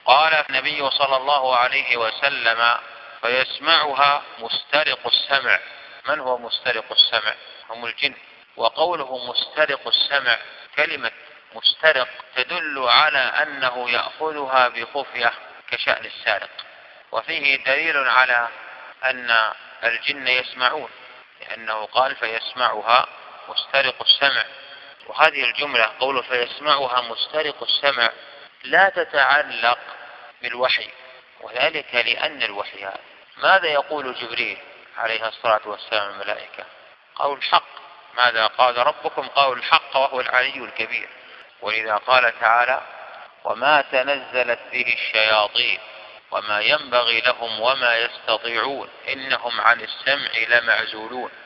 قال النبي صلى الله عليه وسلم: فيسمعها مسترق السمع. من هو مسترق السمع؟ هم الجن. وقوله مسترق السمع، كلمة مسترق تدل على أنه يأخذها بخفية كشأن السارق، وفيه دليل على أن الجن يسمعون، لأنه قال: فيسمعها مسترق السمع. وهذه الجملة قوله فيسمعها مسترق السمع لا تتعلق بالوحي، وذلك لأن الوحي ماذا يقول جبريل عليه الصلاة والسلام الملائكة؟ قول الحق. ماذا قال ربكم؟ قول الحق وهو العلي الكبير. ولذا قال تعالى: وما تنزلت به الشياطين وما ينبغي لهم وما يستطيعون إنهم عن السمع لمعزولون.